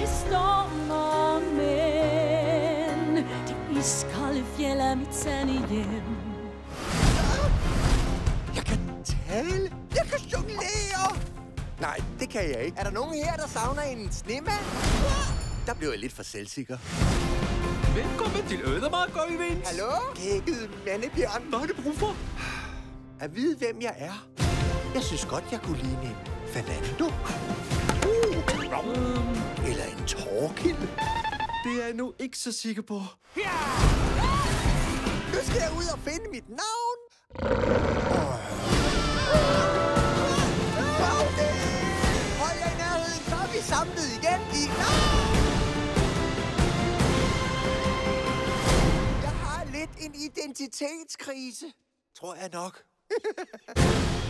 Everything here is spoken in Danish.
det stormer, men det iskolde fjeld er mit sande hjem. Jeg kan tale. Jeg kan jonglere. Nej, det kan jeg ikke. Er der nogen her, der savner en snemand? Der blev jeg lidt for selvsikker. Velkommen til Ødemark, Øjvind. Hallo? Kækkede mandebjørn. Hvad har du brug for? At vide, hvem jeg er. Jeg synes godt, jeg kunne ligne en Fernando. Eller en Torkild. Det er jeg nu ikke så sikker på. Nu skal jeg ud og finde mit navn. Hold jer i nærheden, så er vi samlet igen i Jeg har lidt en identitetskrise. Tror jeg nok.